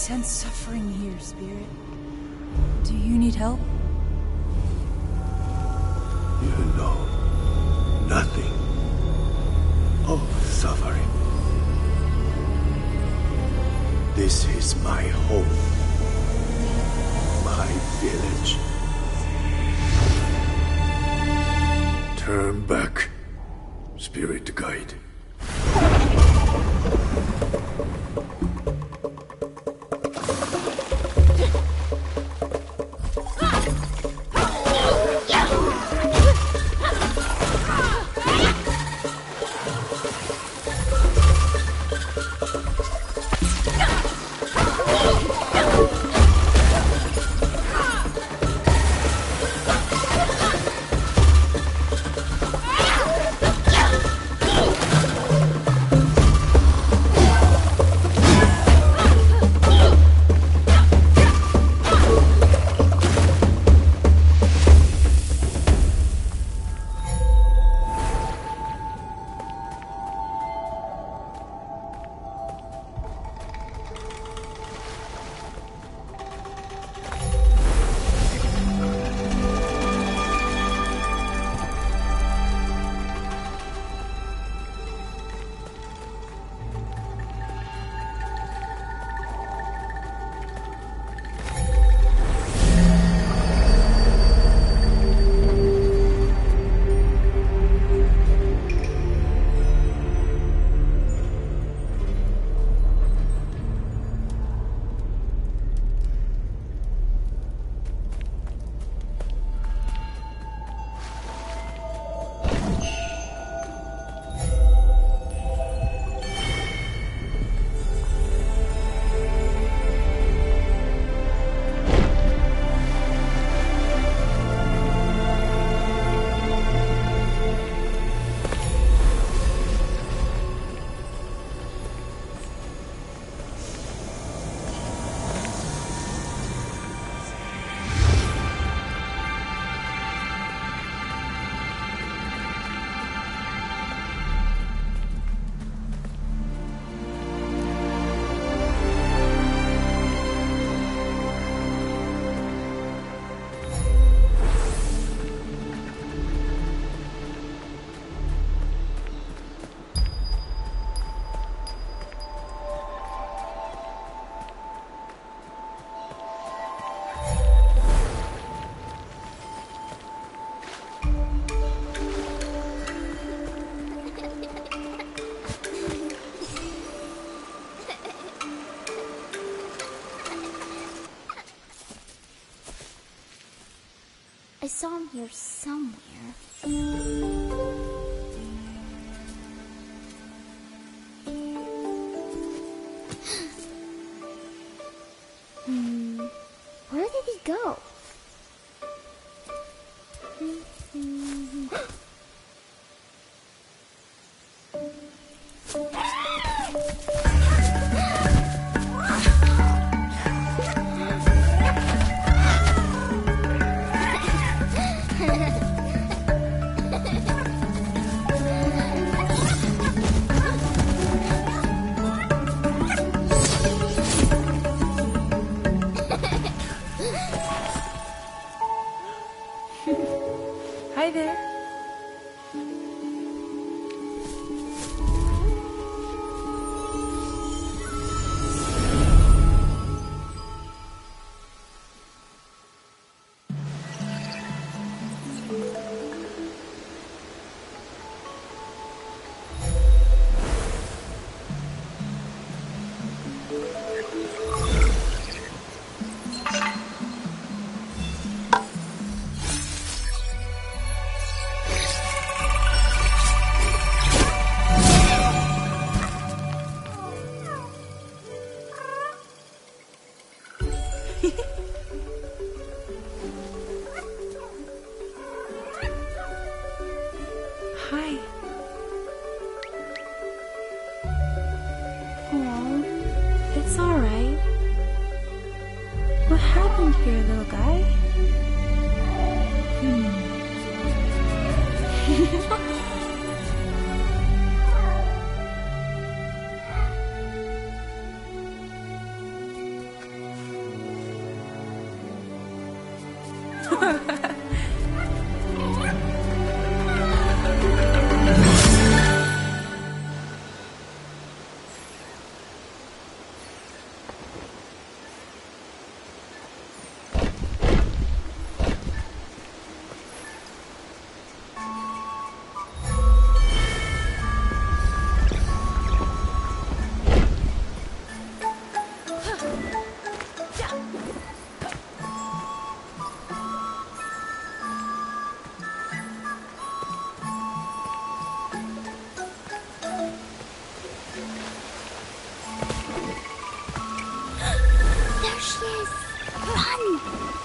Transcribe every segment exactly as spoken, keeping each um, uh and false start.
sense suffering here, Spirit. Do you need help? You know nothing of suffering. This is my home, my village. Turn back, Spirit Guide. I saw him here somewhere. Hmm, where did he go? Hi there. Hi. Oh, it's all right. What happened here, little guy? Hmm. There she is! Run!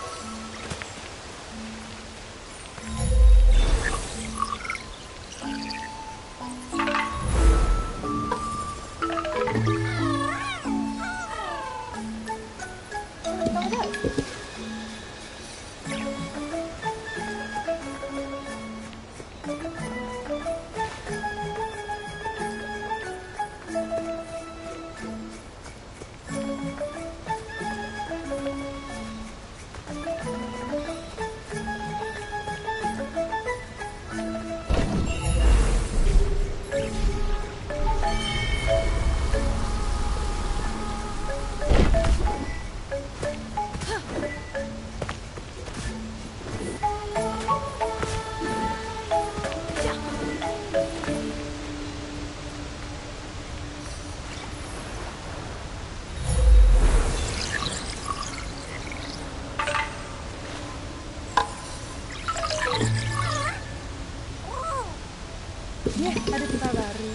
Ya, ada kita baru.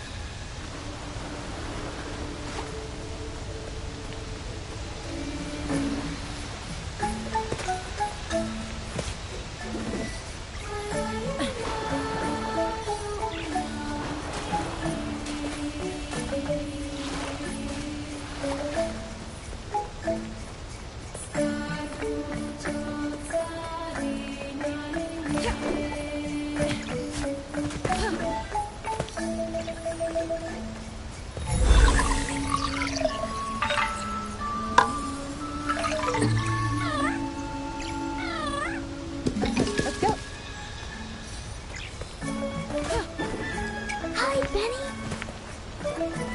Let's go. Hi, Benny!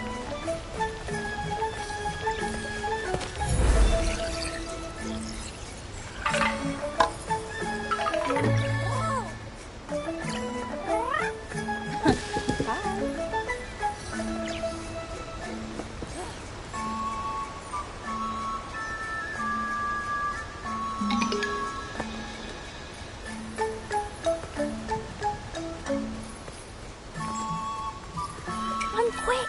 Run quick!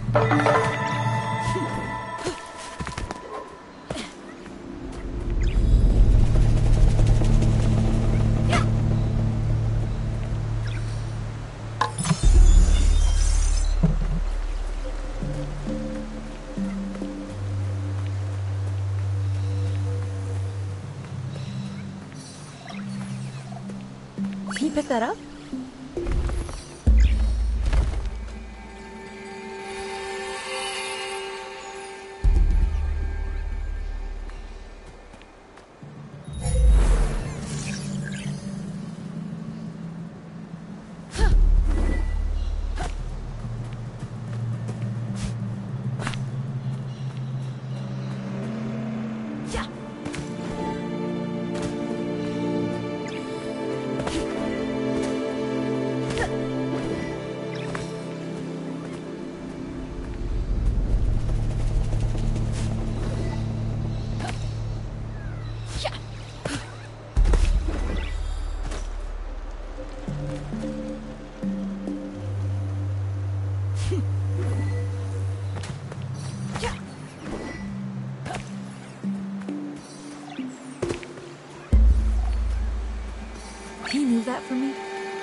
Can you pick that up? Can you move that for me?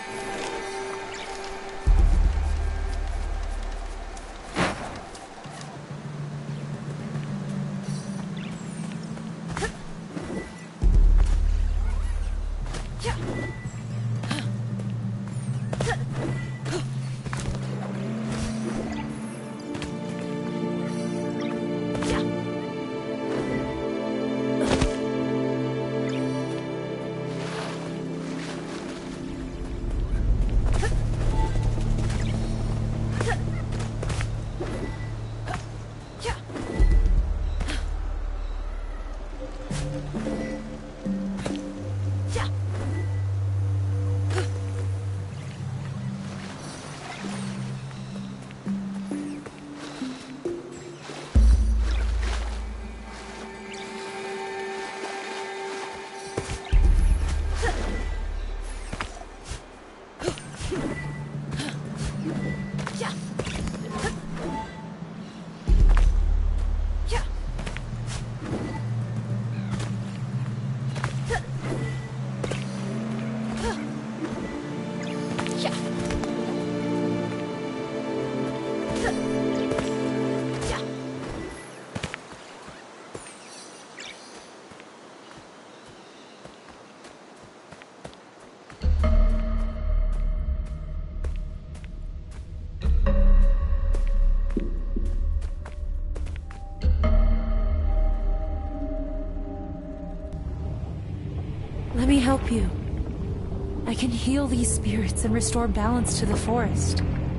Let me help you. I can heal these spirits and restore balance to the forest.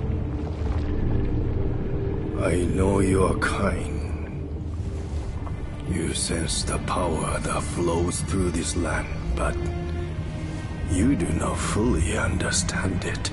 I know you are kind. You sense the power that flows through this land, but you do not fully understand it.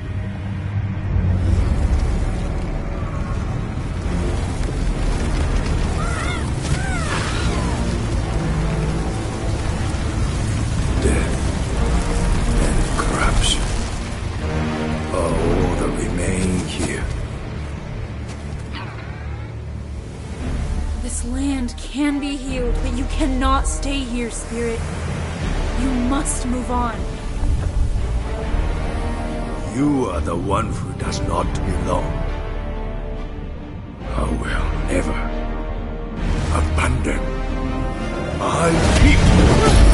Can be healed, but you cannot stay here, Spirit. You must move on. You are the one who does not belong. I will never abandon my people.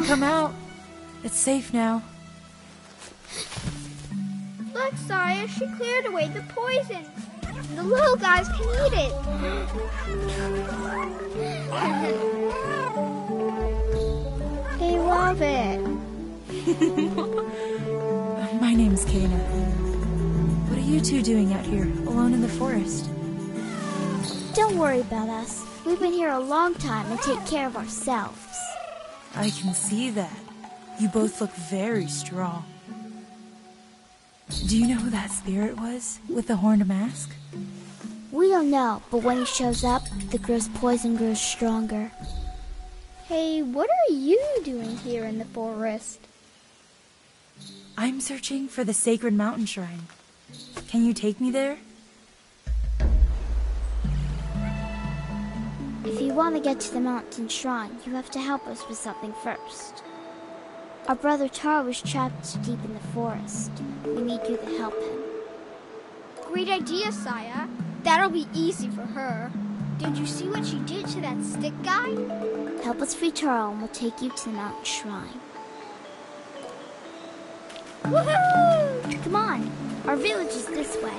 come out. It's safe now. Look, Saya, she cleared away the poison. The little guys can eat it. They love it. My name's Kana. What are you two doing out here, alone in the forest? Don't worry about us. We've been here a long time and take care of ourselves. I can see that. You both look very strong. Do you know who that spirit was, with the horned mask? We don't know, but when he shows up, the girl's poison grows stronger. Hey, what are you doing here in the forest? I'm searching for the sacred mountain shrine. Can you take me there? If you want to get to the mountain shrine, you have to help us with something first. Our brother Taro was trapped deep in the forest. We need you to help him. Great idea, Saya. That'll be easy for her. Did you see what she did to that stick guy? Help us free Taro and we'll take you to the mountain shrine. Woohoo! Come on, our village is this way.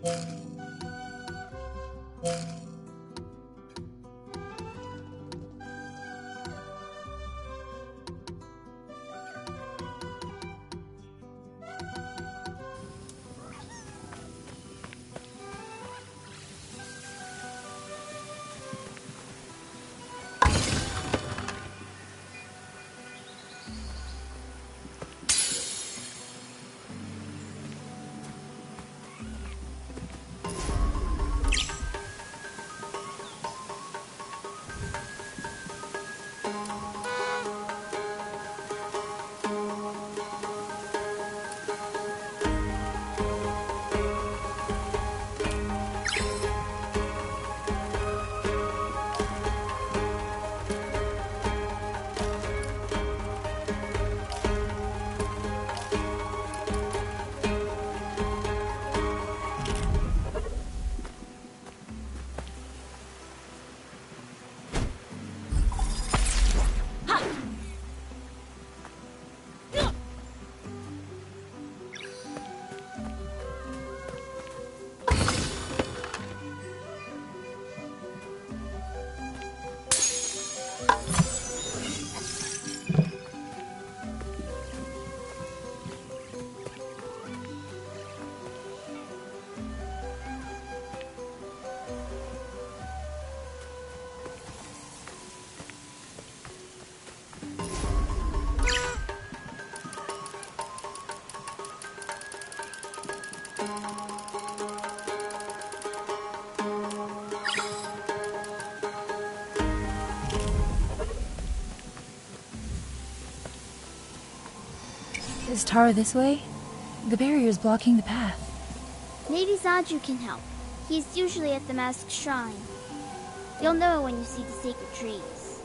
Is Tara this way? The barrier's blocking the path. Maybe Zaju can help. He's usually at the Masked Shrine. You'll know when you see the sacred trees.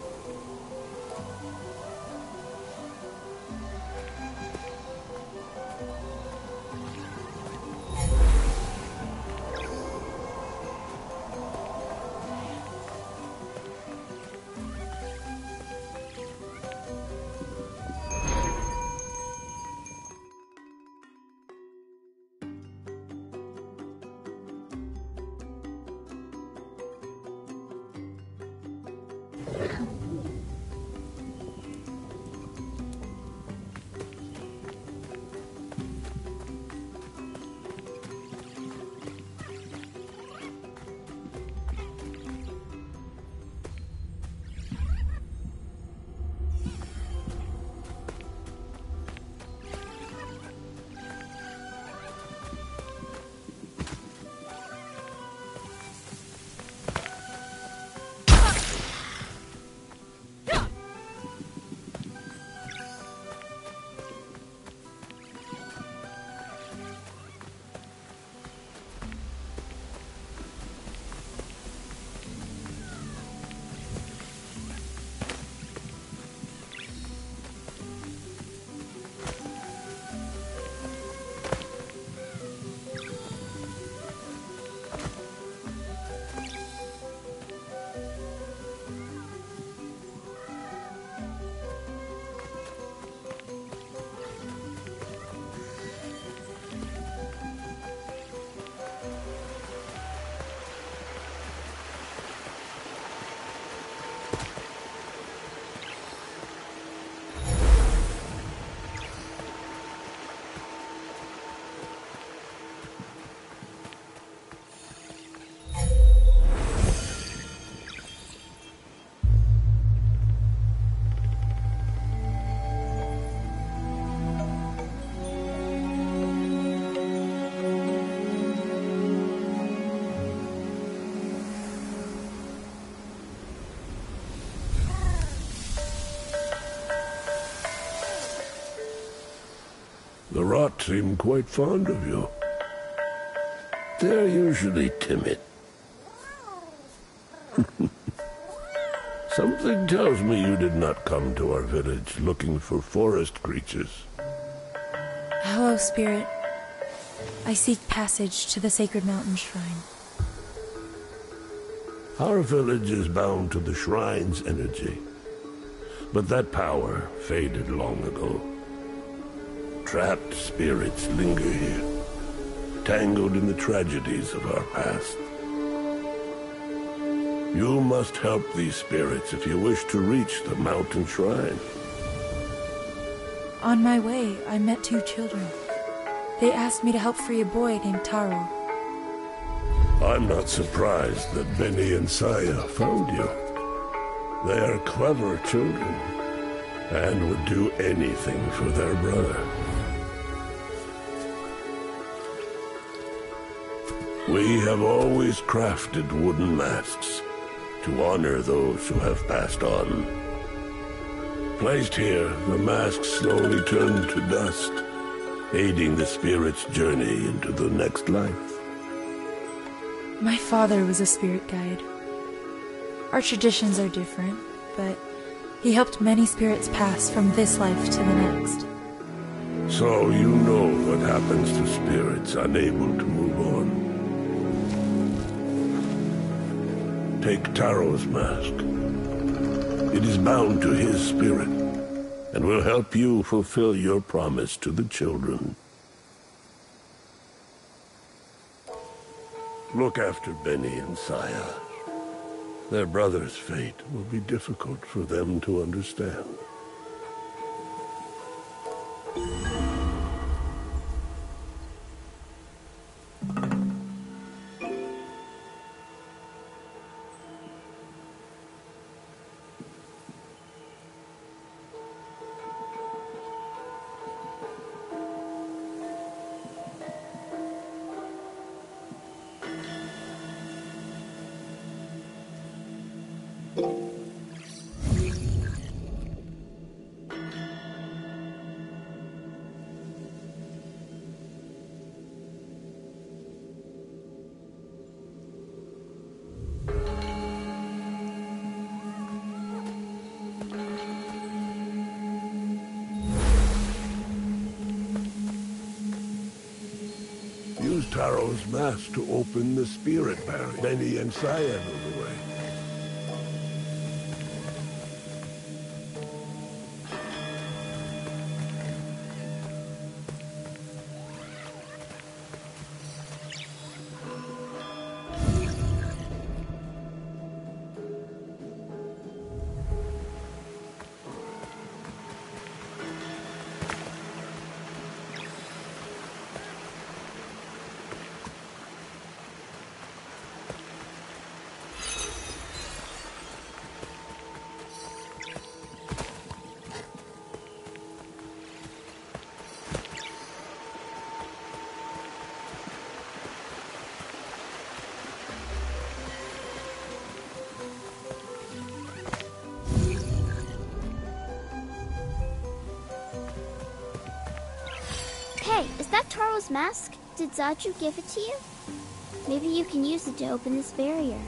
The rot seem quite fond of you. They're usually timid. Something tells me you did not come to our village looking for forest creatures. Hello, Spirit. I seek passage to the Sacred Mountain Shrine. Our village is bound to the shrine's energy, but that power faded long ago. Trapped spirits linger here, entangled in the tragedies of our past. You must help these spirits if you wish to reach the mountain shrine. On my way, I met two children. They asked me to help free a boy named Taro. I'm not surprised that Benny and Saya found you. They are clever children, and would do anything for their brother. We have always crafted wooden masks to honor those who have passed on. Placed here, the masks slowly turn to dust, aiding the spirit's journey into the next life. My father was a spirit guide. Our traditions are different, but he helped many spirits pass from this life to the next. So you know what happens to spirits unable to move on. Take Taro's mask. It is bound to his spirit, and will help you fulfill your promise to the children. Look after Benny and Saya. Their brother's fate will be difficult for them to understand. Use Taro's mask to open the spirit barrier. Benny and Saya move away. Hey, is that Taro's mask? Did Zaju give it to you? Maybe you can use it to open this barrier.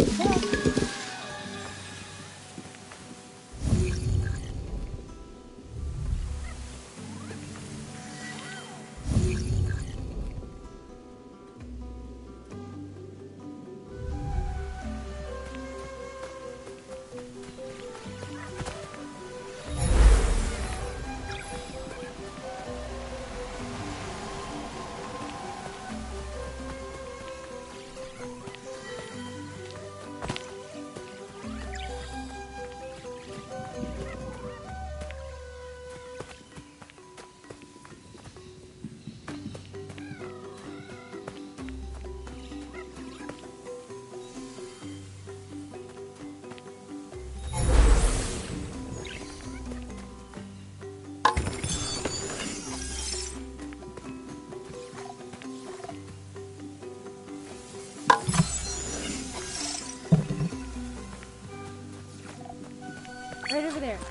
Right over there.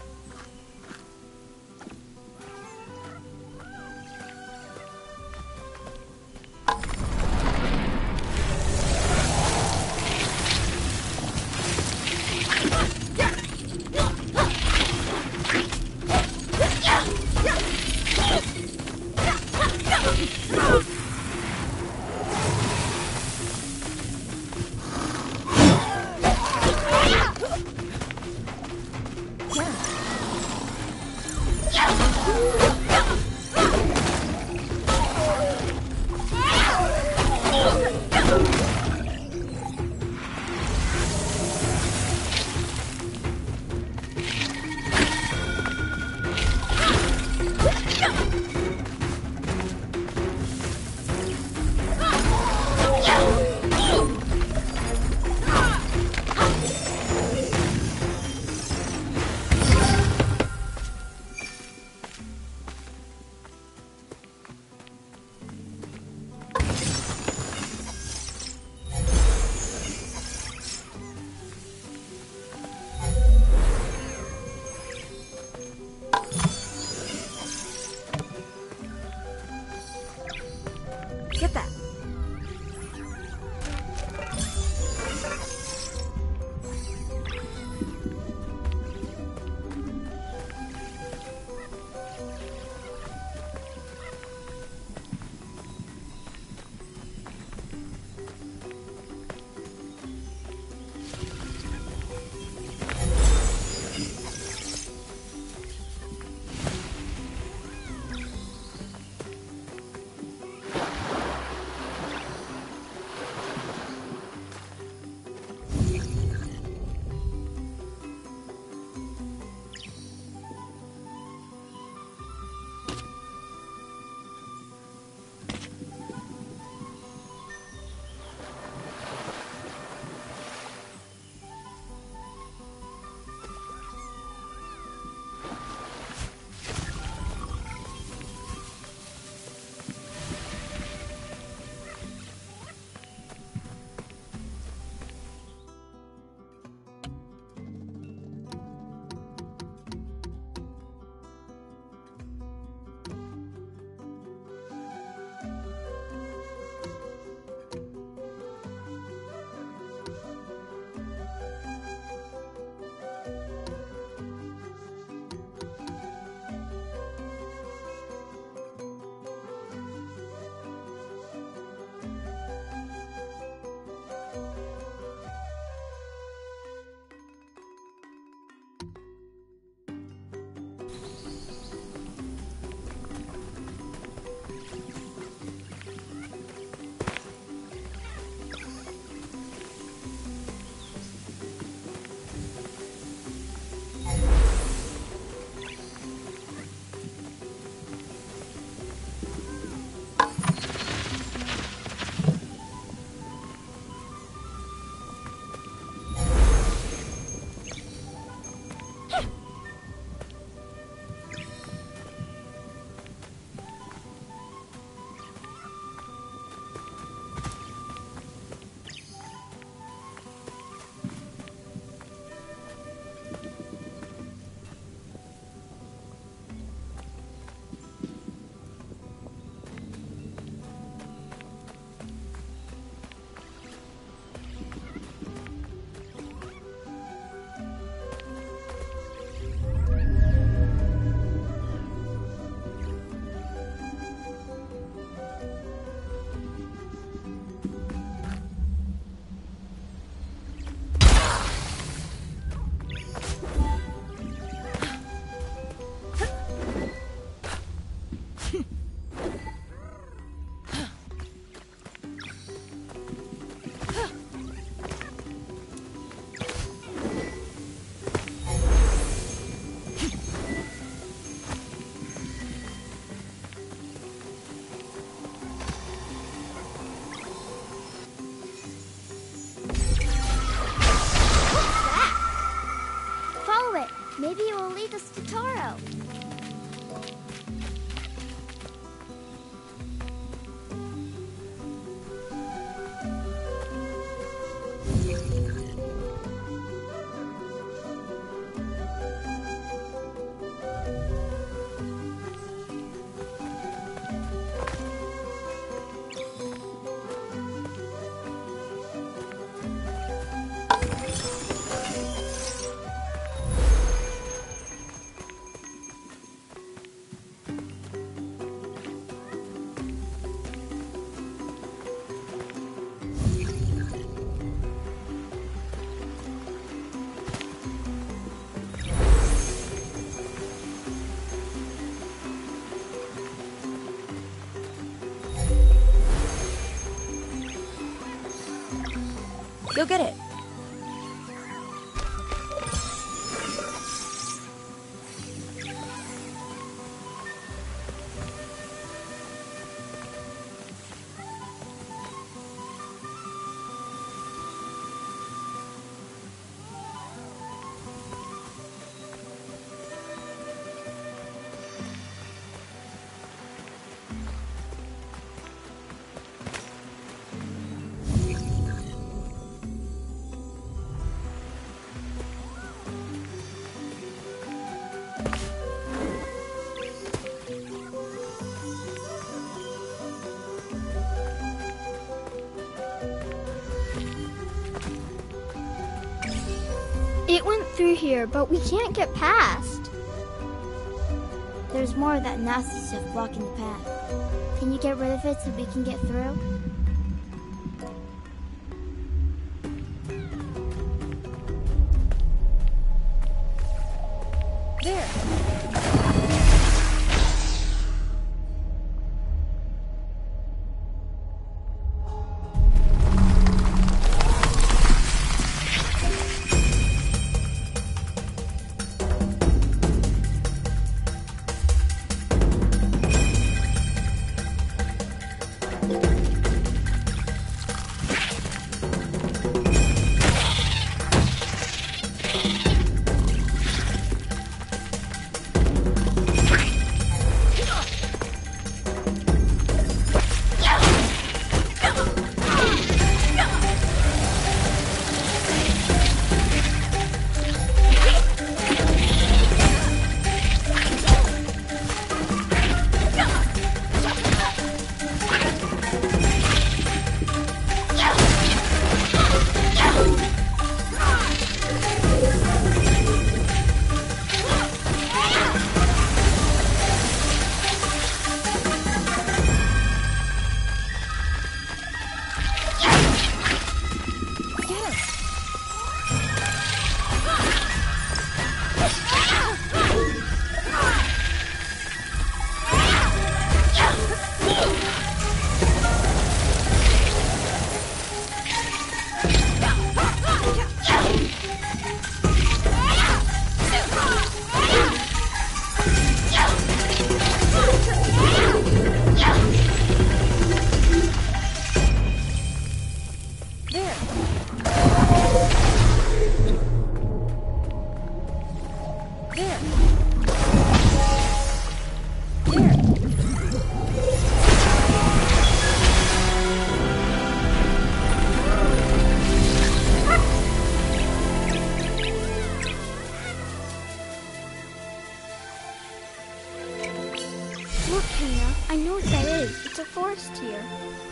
Get that. Go get it. It went through here, but we can't get past. There's more of that nasty stuff blocking the path. Can you get rid of it so we can get through? There. Look, Kena, I know what that is. It's a forest here.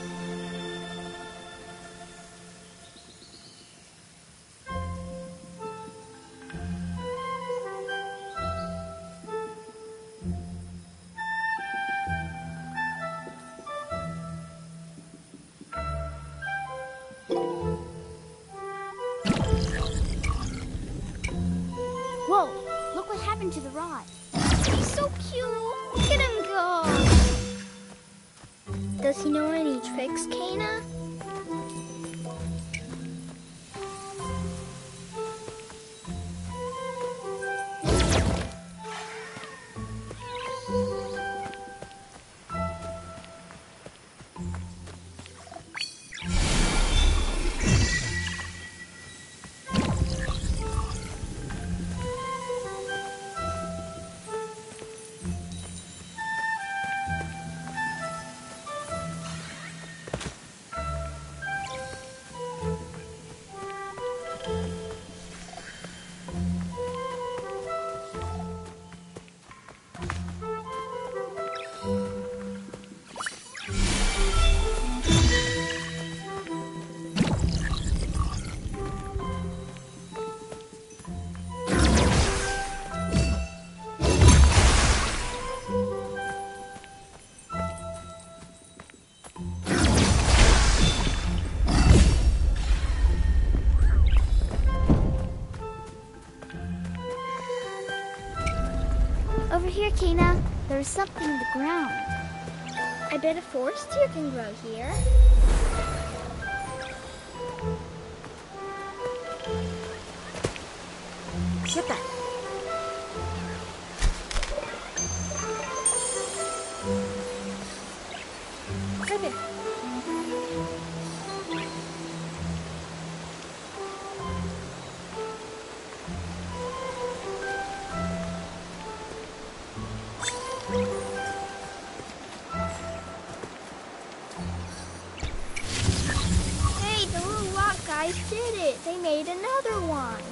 Whoa, look what happened to the rod. He's so cute. Look at him go. Does he know any tricks, Kena? Over here, Kena. There's something in the ground. I bet a forest deer can grow here. Get that. Right there. Hey, the little rock guys did it. They made another one.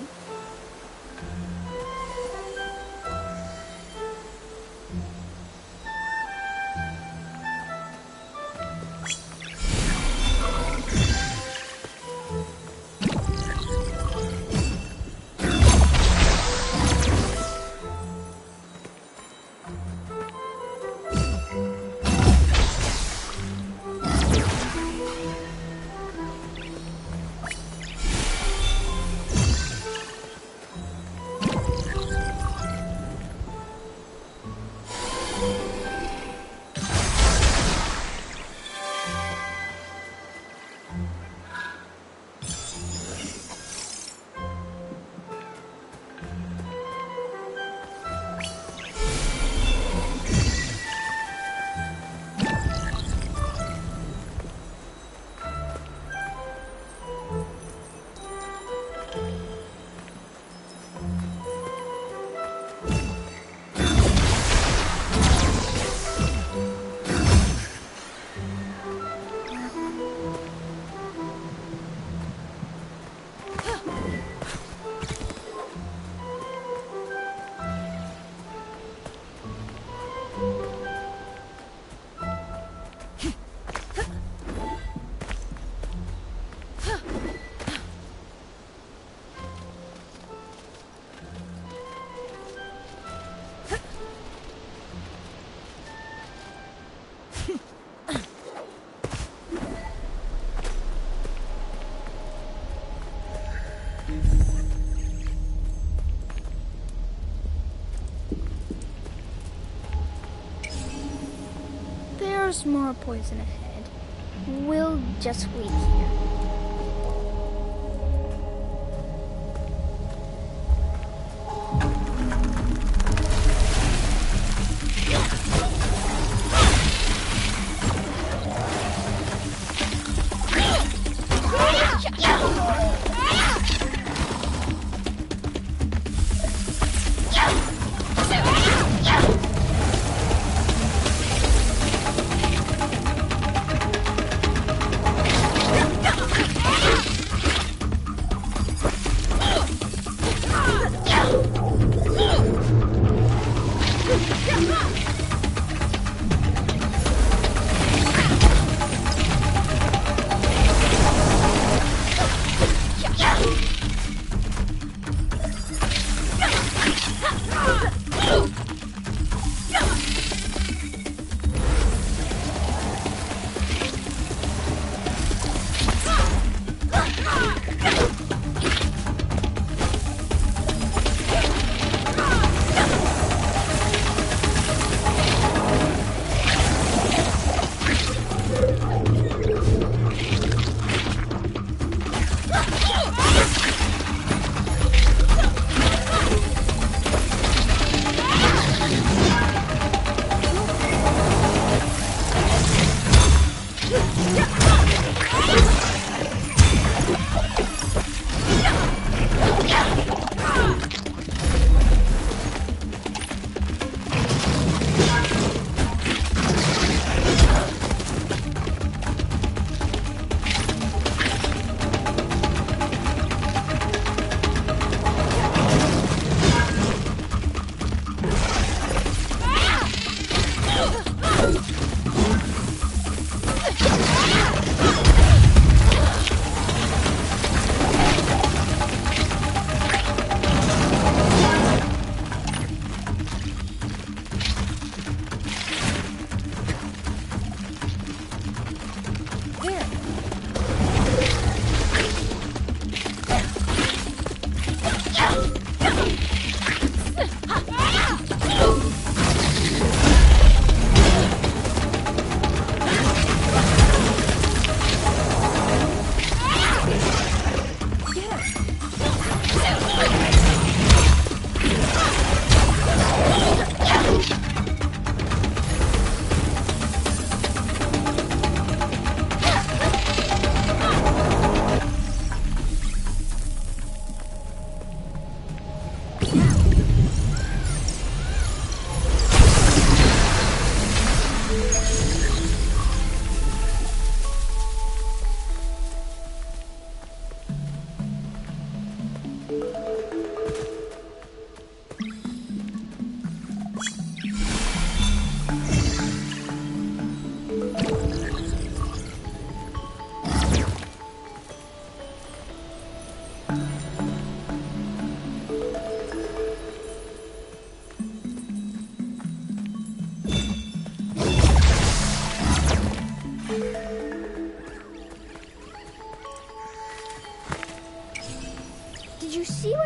There's more poison ahead. We'll just wait here.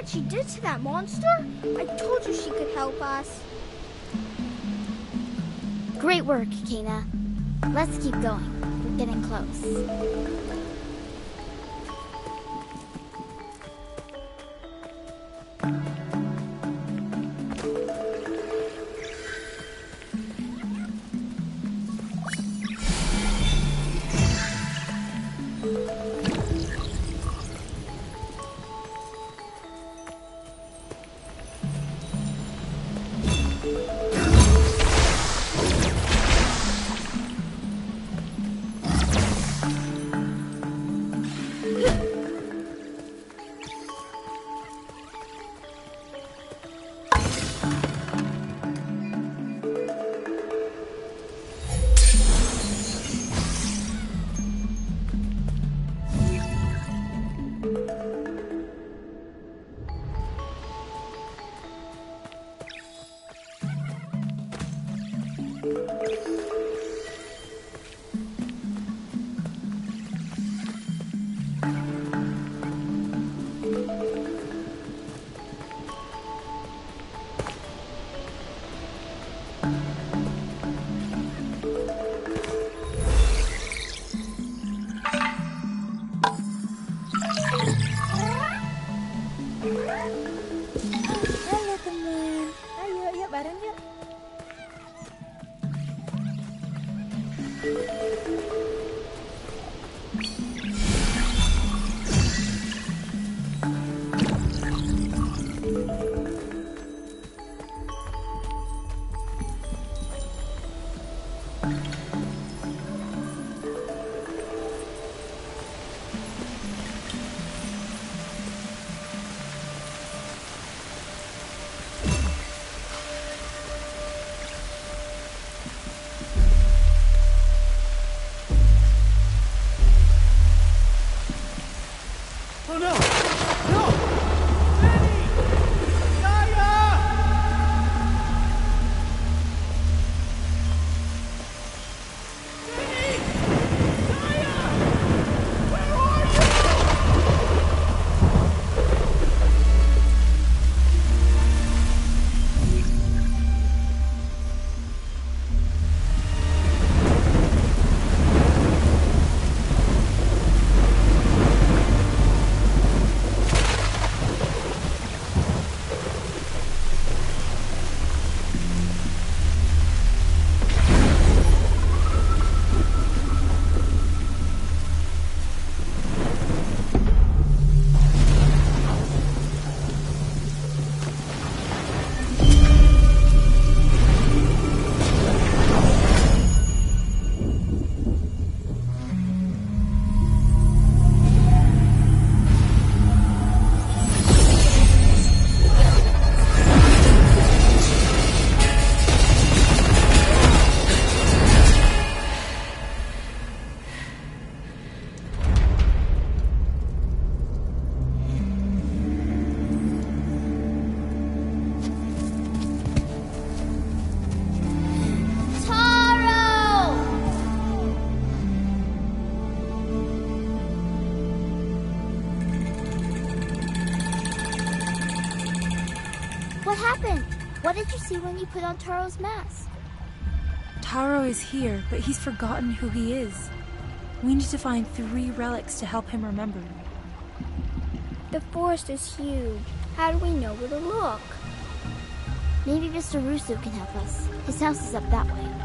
what she did to that monster? I told you she could help us. Great work, Kena. Let's keep going. We're getting close. Halo teman, ayo yuk bareng yuk. Oh no! No! Danny! Gaia! Danny! Gaia! Where are you? What happened? What did you see when you put on Taro's mask? Taro is here, but he's forgotten who he is. We need to find three relics to help him remember. The forest is huge. How do we know where to look? Maybe Mister Russo can help us. His house is up that way.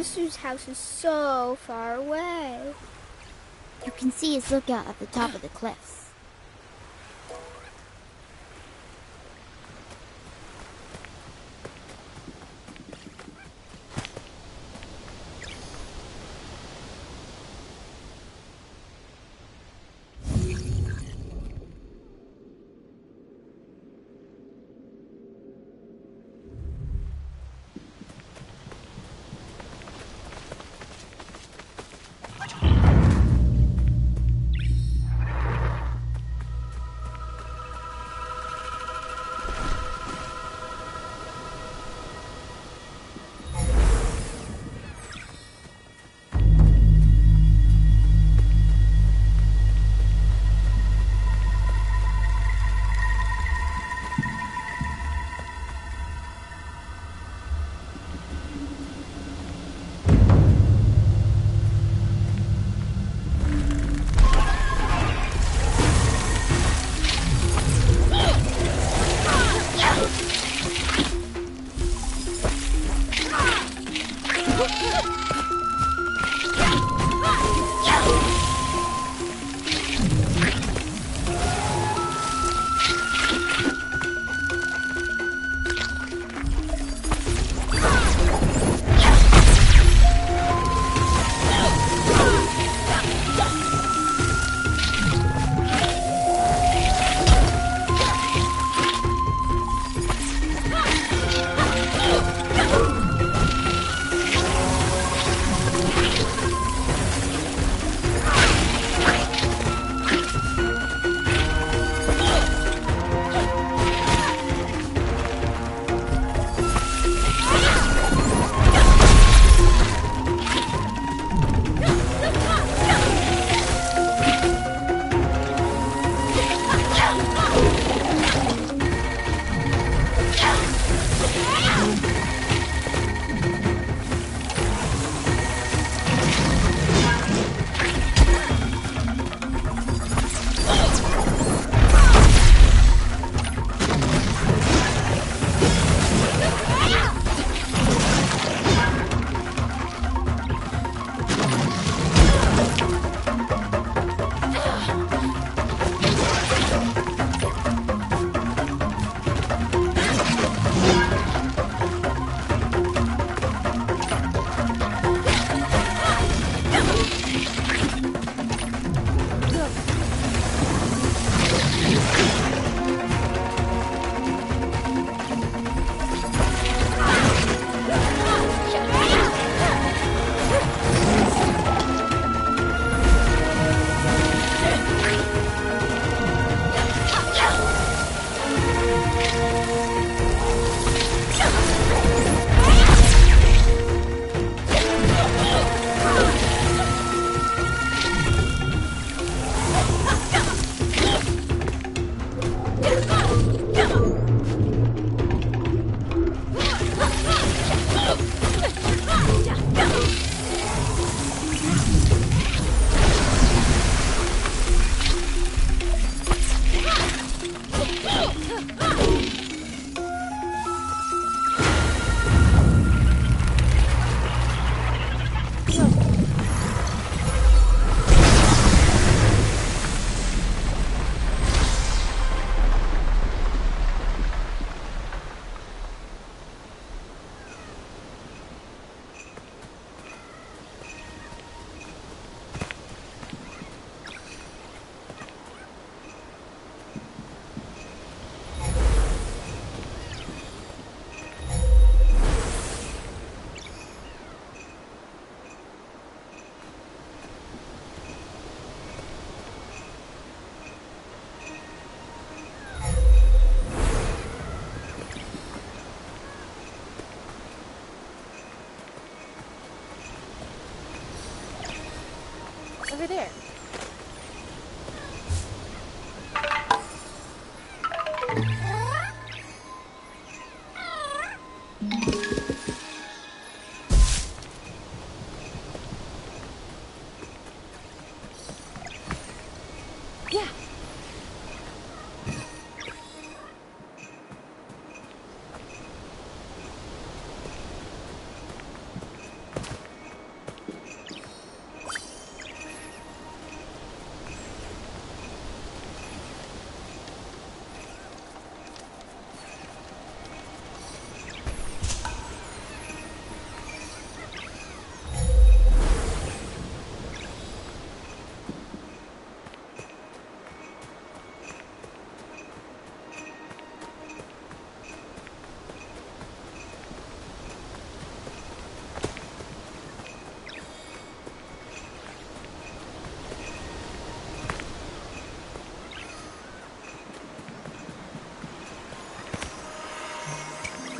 Masu's house is so far away. You can see his lookout at the top of the cliffs.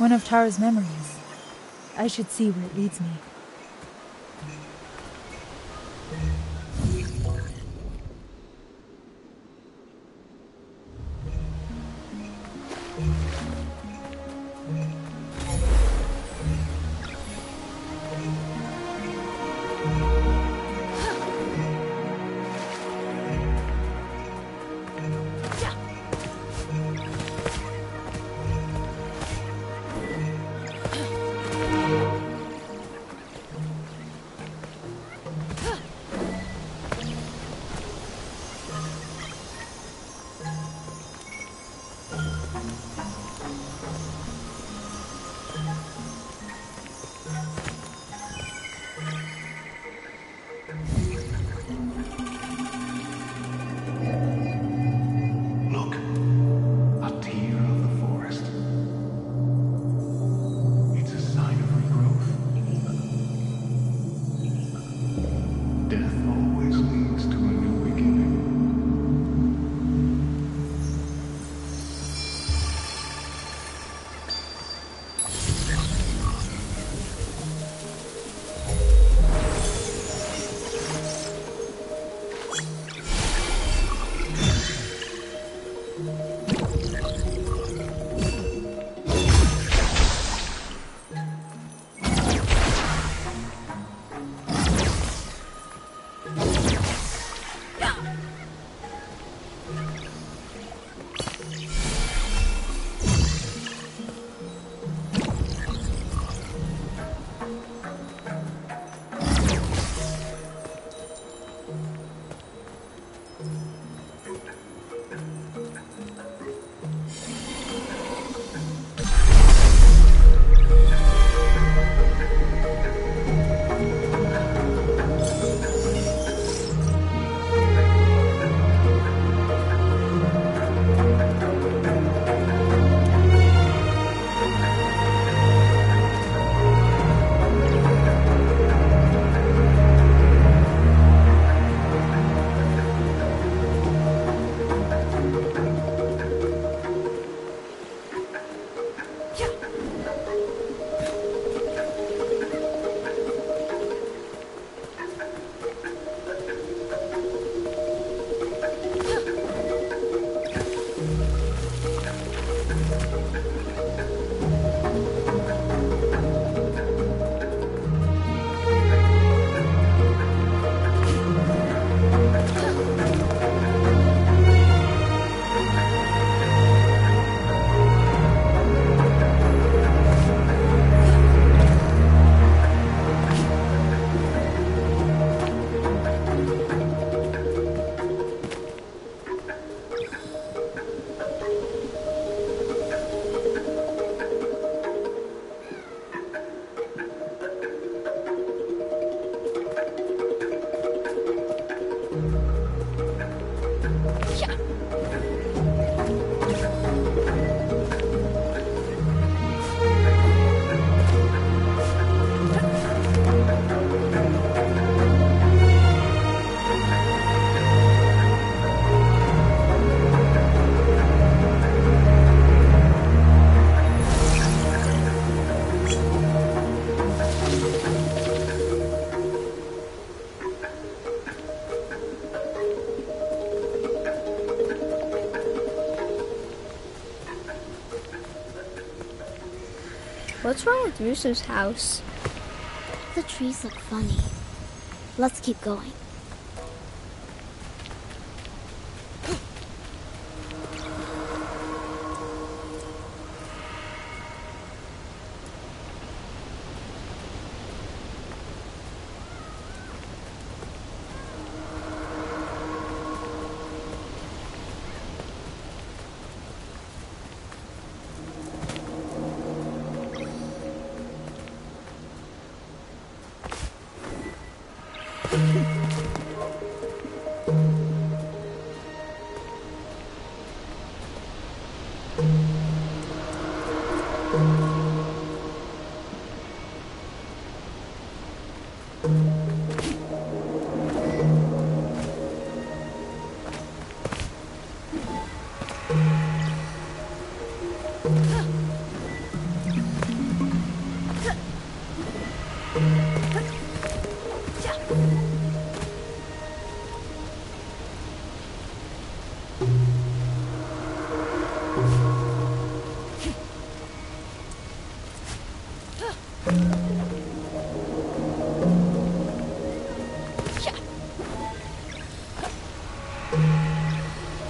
One of Tara's memories. I should see where it leads me. What's wrong with Ruso's house? The trees look funny. Let's keep going.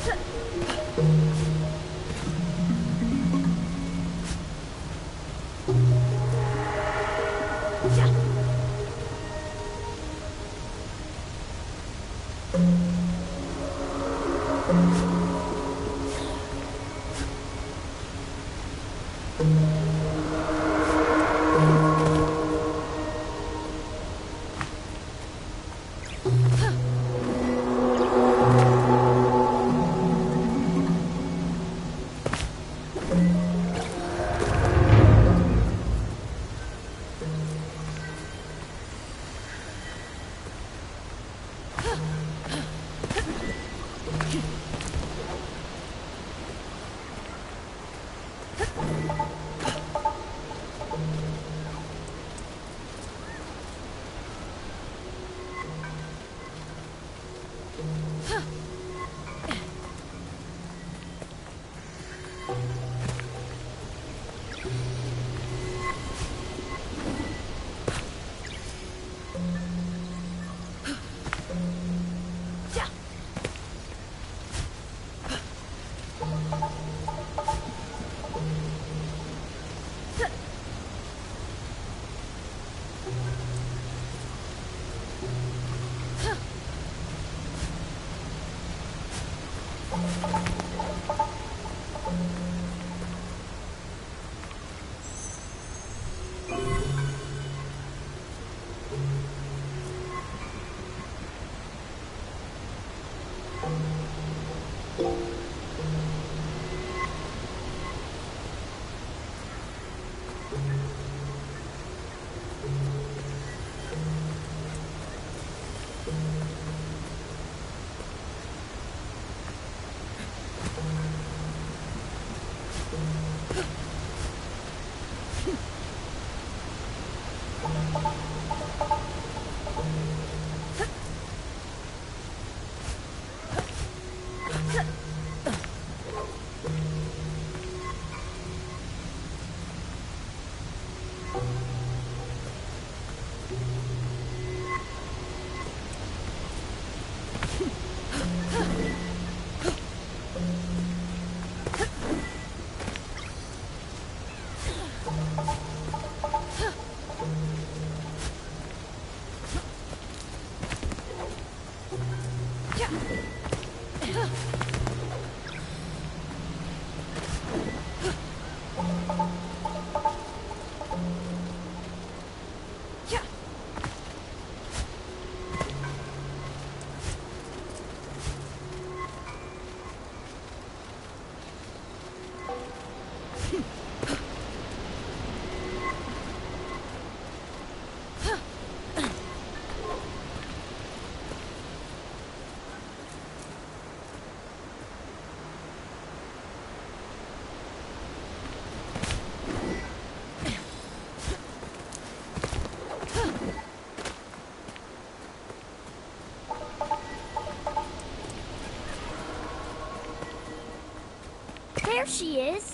There she is.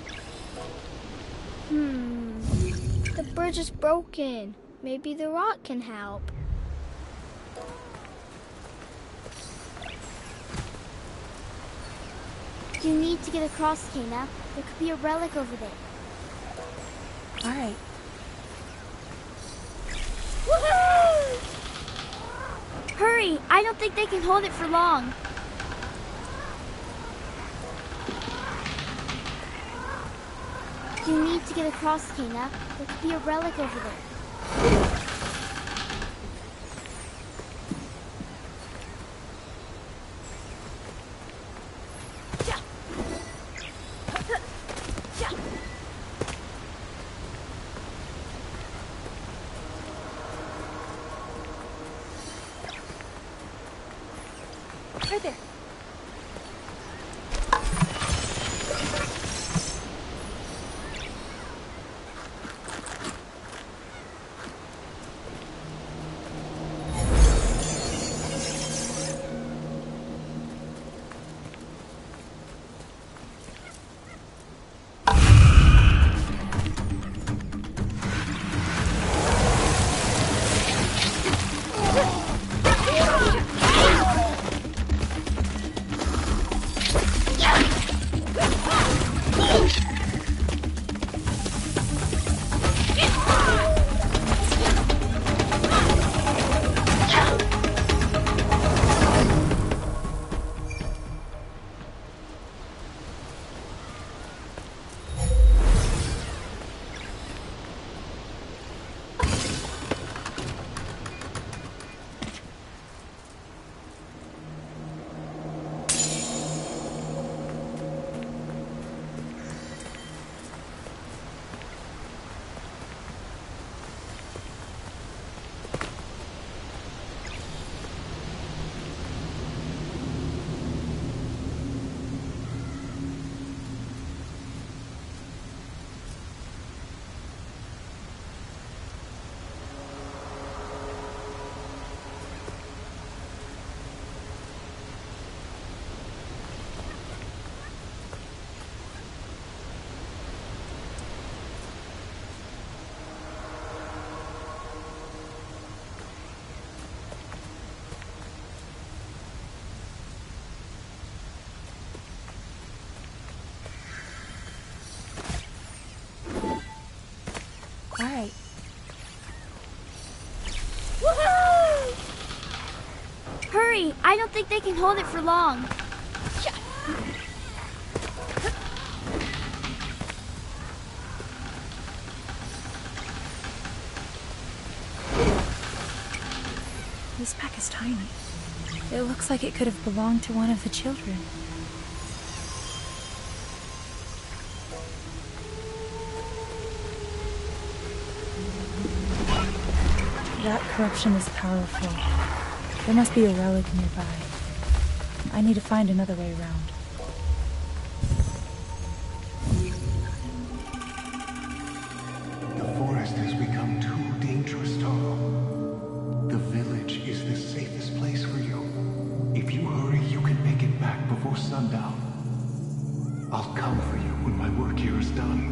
Hmm. The bridge is broken. Maybe the rock can help. You need to get across, Kena. There could be a relic over there. Alright. Woohoo! Hurry! I don't think they can hold it for long. You need to get across, Kena. There could be a relic over there. Right there. I don't think they can hold it for long. This pack is tiny. It looks like it could have belonged to one of the children. That corruption is powerful. There must be a relic nearby. I need to find another way around. The forest has become too dangerous, Taro. The village is the safest place for you. If you hurry, you can make it back before sundown. I'll come for you when my work here is done.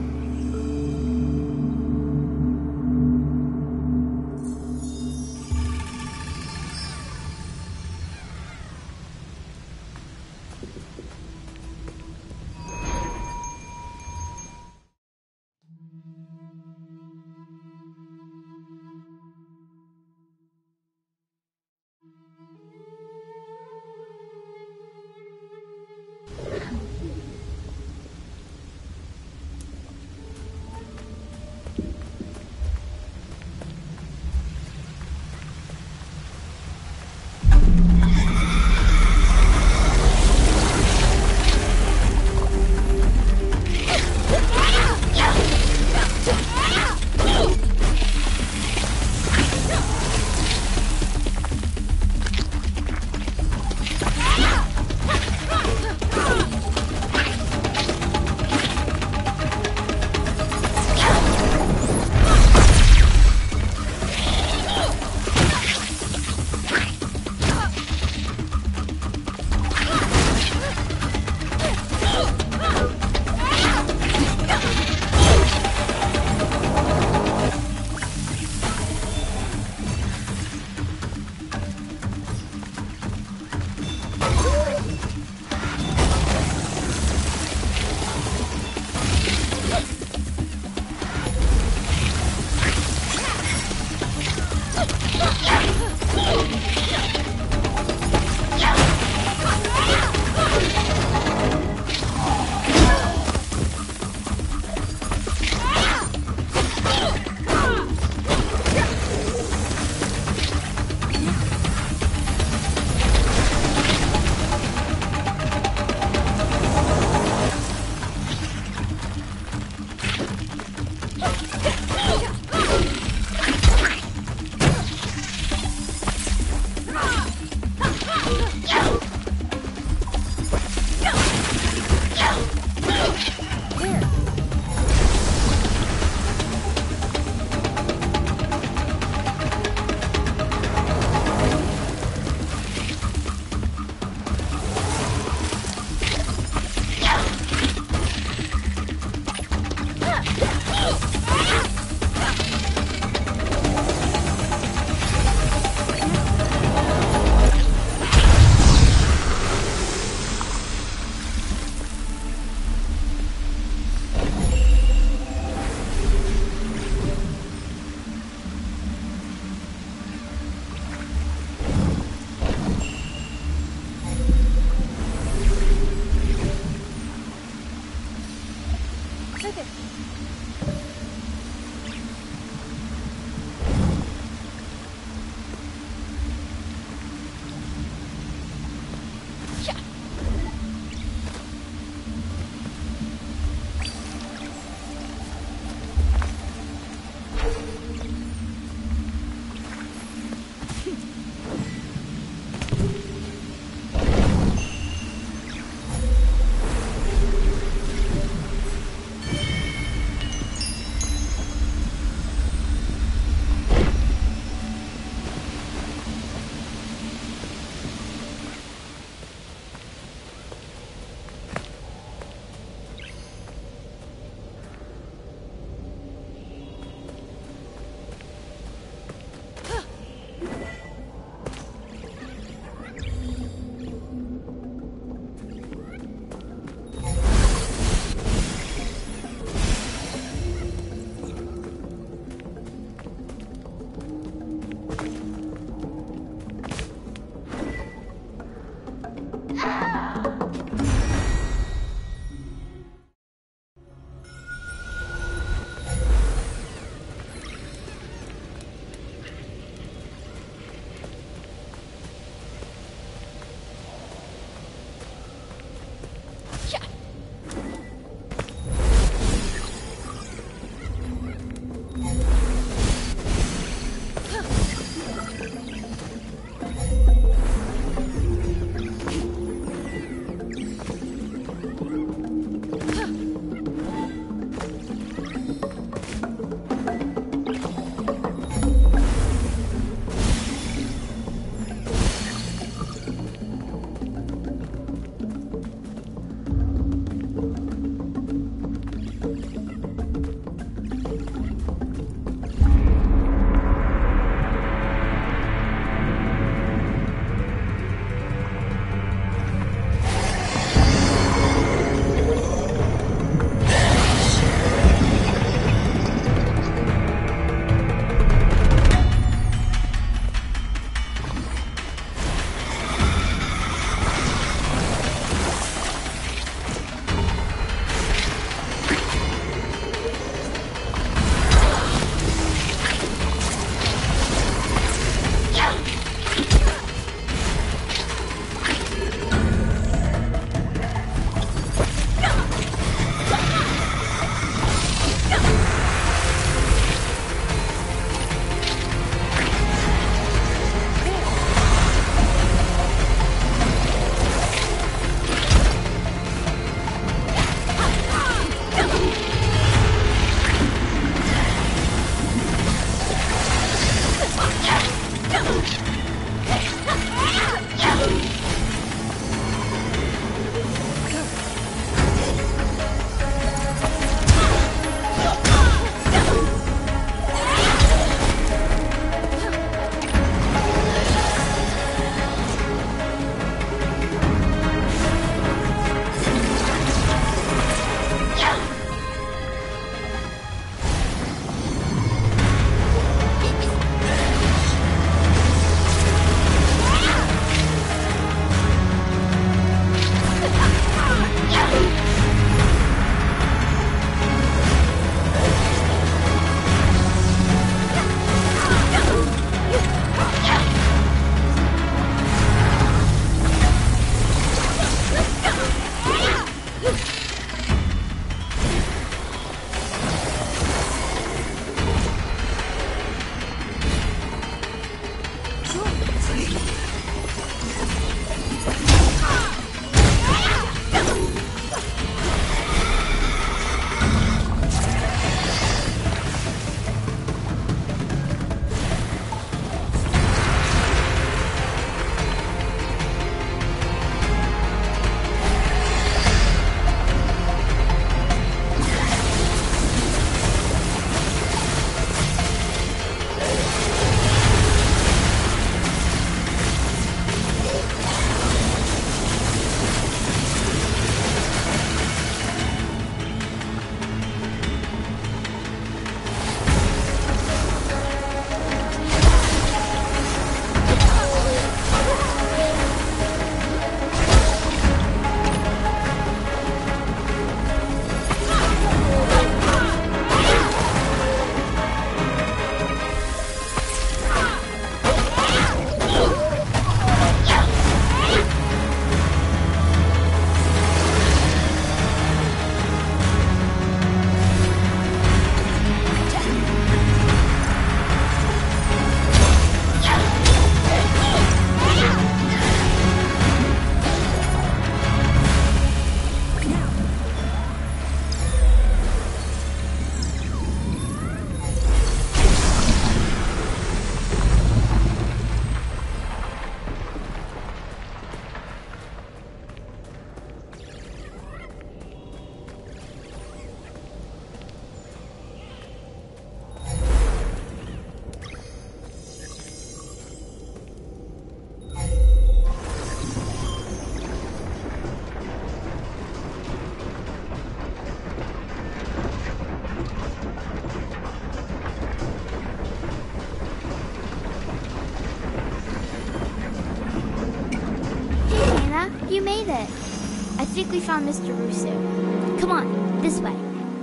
think we found Mister Rusu. Come on, this way.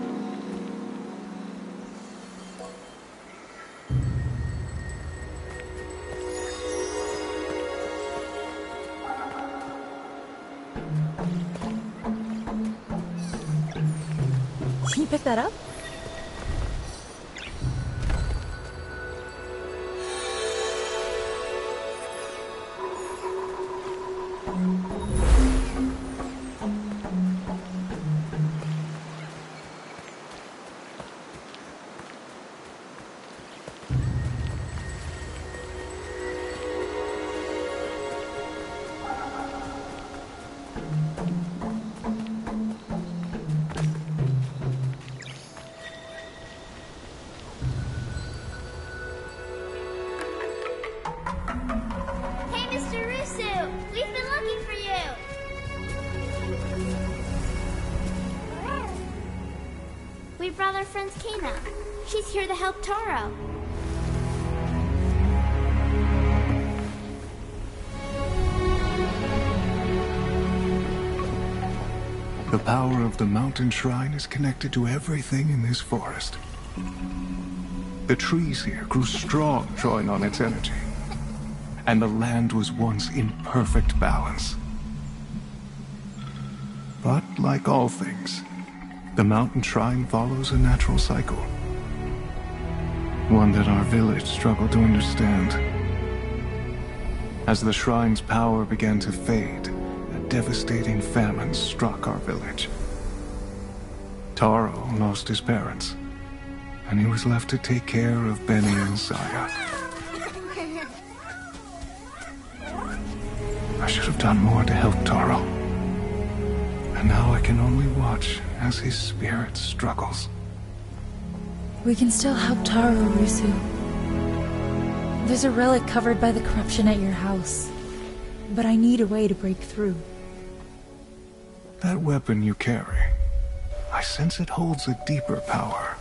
Can you pick that up? We brought our friend Kena. She's here to help Taro. The power of the mountain shrine is connected to everything in this forest. The trees here grew strong, drawing on its energy. And the land was once in perfect balance. But like all things, the mountain shrine follows a natural cycle. One that our village struggled to understand. As the shrine's power began to fade, a devastating famine struck our village. Taro lost his parents, and he was left to take care of Benny and Saya. I should have done more to help Taro. And now I can only watch as his spirit struggles. We can still help Taro, Rusu. There's a relic covered by the corruption at your house, but I need a way to break through. That weapon you carry, I sense it holds a deeper power.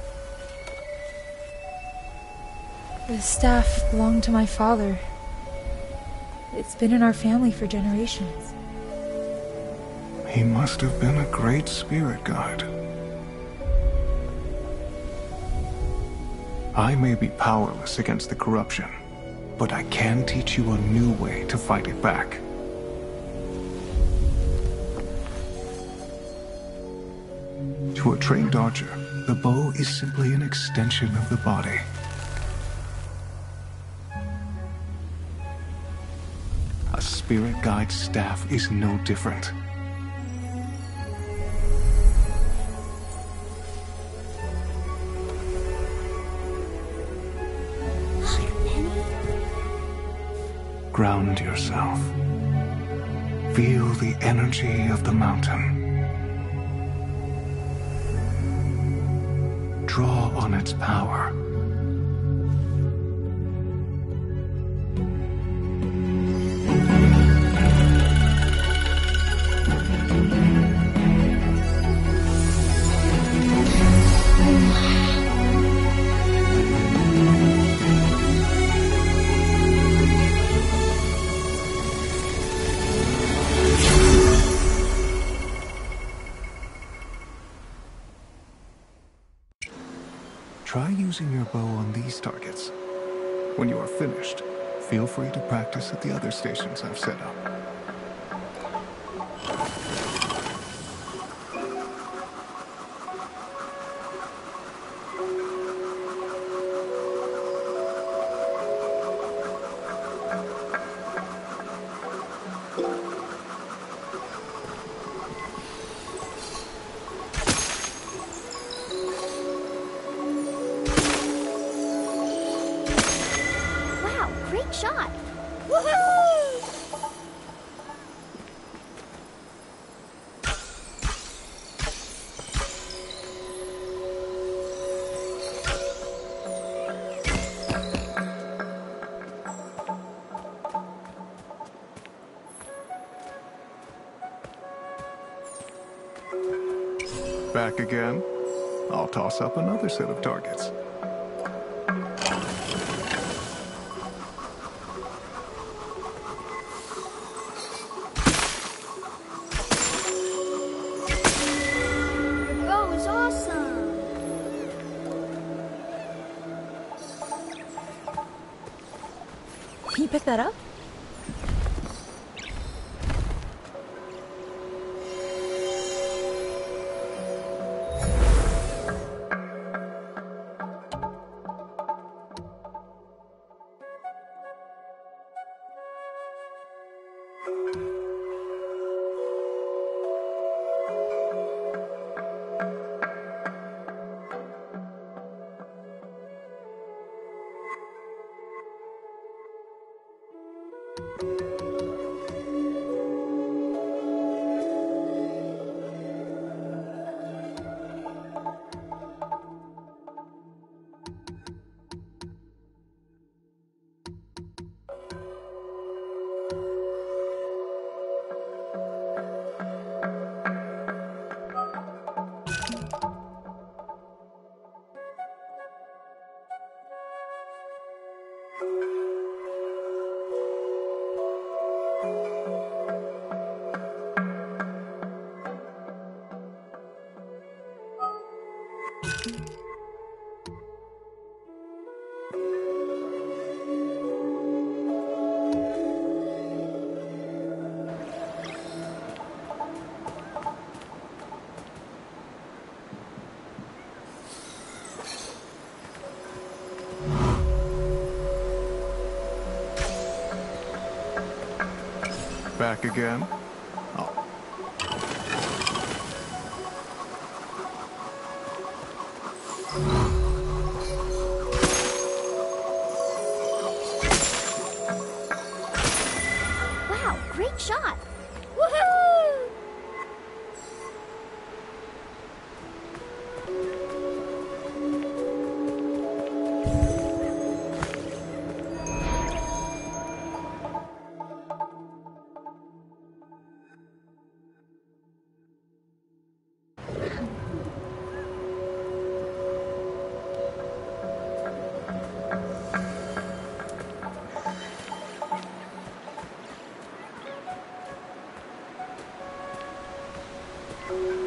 The staff belonged to my father. It's been in our family for generations. He must have been a great spirit guide. I may be powerless against the corruption, but I can teach you a new way to fight it back. To a trained archer, the bow is simply an extension of the body. A spirit guide's staff is no different. Ground yourself. Feel the energy of the mountain. Draw on its power. Try using your bow on these targets. When you are finished, feel free to practice at the other stations I've set up. Shot! Back again? I'll toss up another set of targets. you pick that up? Back again? Oh. Wow, great shot! Woohoo! Thank you.